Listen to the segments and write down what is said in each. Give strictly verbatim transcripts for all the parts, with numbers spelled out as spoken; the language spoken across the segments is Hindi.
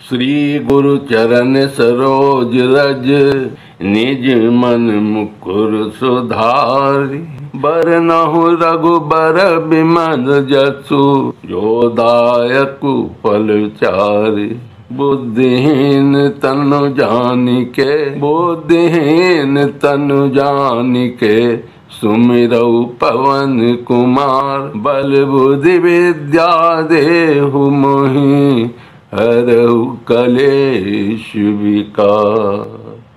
श्री गुरु चरण सरोज रज, निज मन मुकुर सुधारि। बरनहु रघुबर बिमल जसु, जो दायकु फल चारि। बुद्धिहीन तनु जानिके, बुद्धिहीन तनु जानिके, सुमिरौ पवन कुमार। बल बुद्धि विद्या देहु मोहि, हरहु कलेश विकार।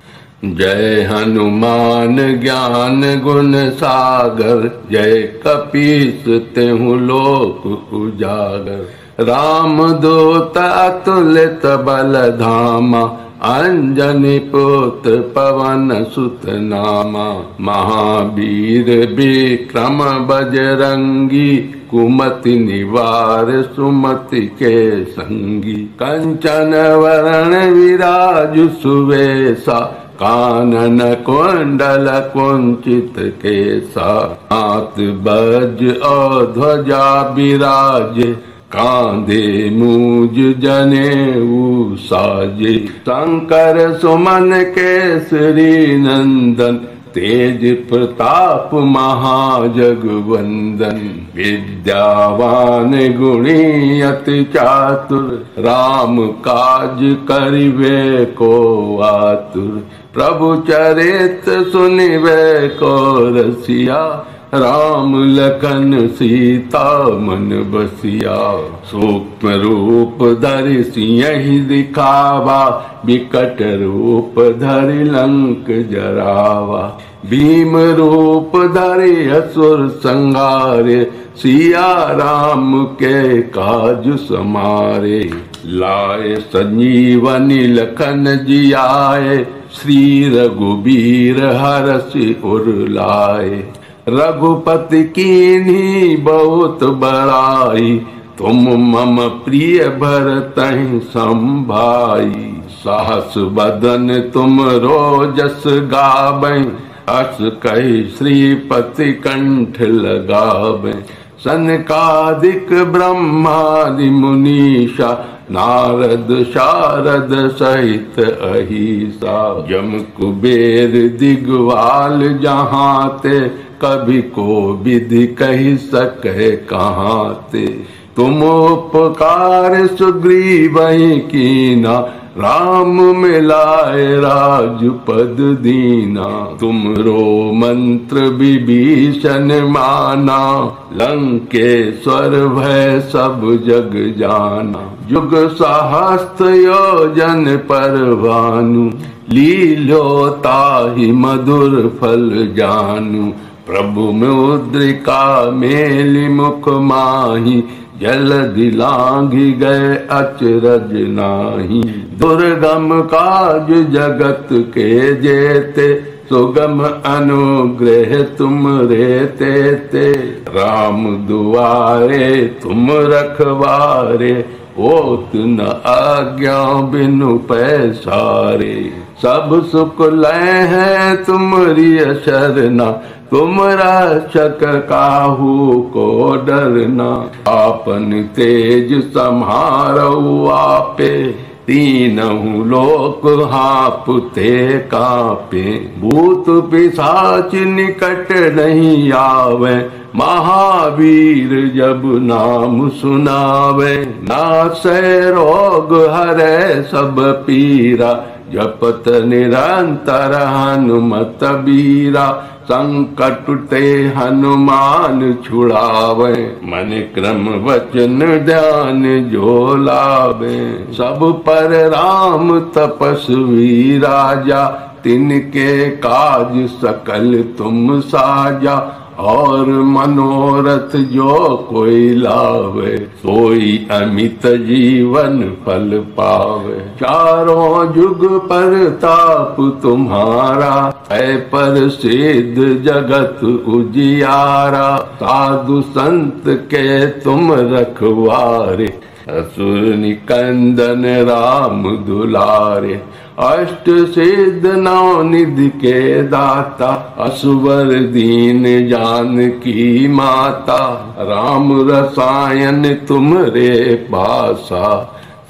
जय हनुमान ज्ञान गुण सागर, जय कपीस तेहु लोक उजागर। राम दूत अतुलित बल धामा, अंजनी पुत्र पवन सुत नामा। महावीर विक्रम बजरंगी, कुमति निवार सुमति के संगी। कंचन वरण विराज सुवेशा, कानन कुंडल कुंचित केसा। हाथ वज्र और ध्वजा विराजे, कांधे मूज जनेऊ साजे। शंकर सुमन केसरी नंदन, तेज प्रताप महाजगवंदन। विद्यावान गुणी अति चातुर, राम काज करिबे को आतुर। प्रभु चरित सुनिबे को रसिया, राम लखन सीता मन बसिया। सूक्ष्म रूप धरि सियहि दिखावा, विकट रूप धरि लंक जरावा। भीम रूप धरि असुर संहारे, सिया राम के काज समारे। लाए संजीवनी लखन जियाए, श्री रघुबीर हरषि उर लाए। रघुपति कीन्ही बहुत बड़ाई, तुम मम प्रिय भरतहि संभाई। सहस बदन तुम रोजस गावै, अस कहि श्रीपति कंठ लगावै। सनकादिक ब्रह्मादि मुनीषा, नारद शारद सहित अहिसा। जम कुबेर दिगवाल जहाते, कभी को विधि कही सके कहाते। तुम उपकार सुग्रीवहि कीना, राम मिलाए राजपद दीना। तुमरो मंत्र विभीषण माना, लंकेश्वर भय सब जग जाना। जुग सहस्त्र योजन पर भानु, लील्यो ताहि मधुर फल जानू। प्रभु मुद्रिका मेलि मुख माहि, जलधि लांघि गए अचरज नाही। दुर्गम काज जगत के जेते, सुगम अनुग्रह तुम रे तेते। राम दुआरे तुम रखवारे, होत न आज्ञा बिनु पैसारे। सब सुख लय है तुमरी शरणा, तुम रक्षक काहू को डरना। आपन तेज सम्हारऊ आपे, तीनहु लोक हांपते कांपे। भूत पिशाच निकट नहीं आवे, महावीर जब नाम सुनावे। नासै रोग हरै सब पीरा, जपत निरंतर हनुमत बीरा। संकट ते हनुमान छुड़ावे, मन क्रम वचन ध्यान जो लावे। सब पर राम तपस्वी राजा, तिनके काज सकल तुम साजा। और मनोरथ जो कोई लावे, सोई अमित जीवन फल पावे। चारों जुग परताप तुम्हारा, है प्रसिद्ध जगत उजियारा। साधु संत के तुम रखवारे, असुर निकंदन राम दुलारे। अष्ट सिद्ध नौ निधि के दाता, असुवर दीन जानकी माता। राम रसायन तुम रे पासा,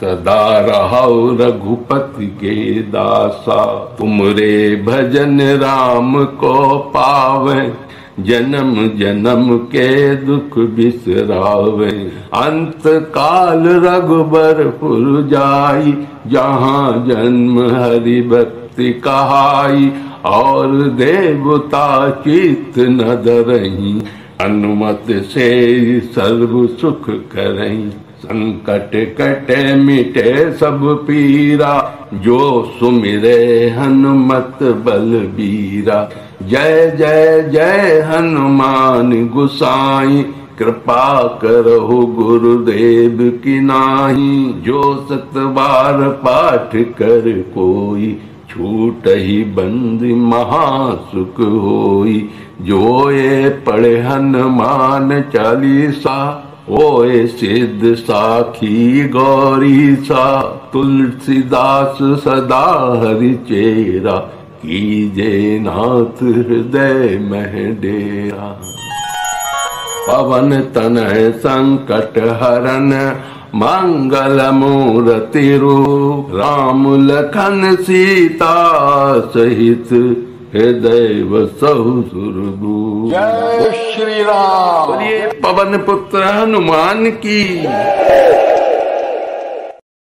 सदा रहो रघुपति के दासा। तुमरे भजन राम को पावे, जन्म जन्म के दुख बिसरावे। अंत काल रघुबरपुर जाई, जहाँ जन्म हरि भक्ति कहाई। और देवता चित्त न डरहीं, अनुमत से सर्व सुख करहीं। संकट कटे मिटे सब पीरा, जो सुमिरे हनुमत बलबीरा। जय जय जय हनुमान गुसाई, कृपा करहु गुरुदेव की नाहीं। जो सत बार पाठ कर कोई, छूट ही बंदी महासुख होई। जो ये पढ़े हनुमान चालीसा, ओए सिद्ध साखी गौरी सा। तुलसीदास सदा हरि चेरा, कीजे नाथ हृदय मह डेरा। पवन तनय संकट हरन, मंगल मूर्ति रूप। राम लखन सीता सहित, हृदय वसहु सुरभूप। जय श्री राम। बोलिए पवन पुत्र हनुमान की।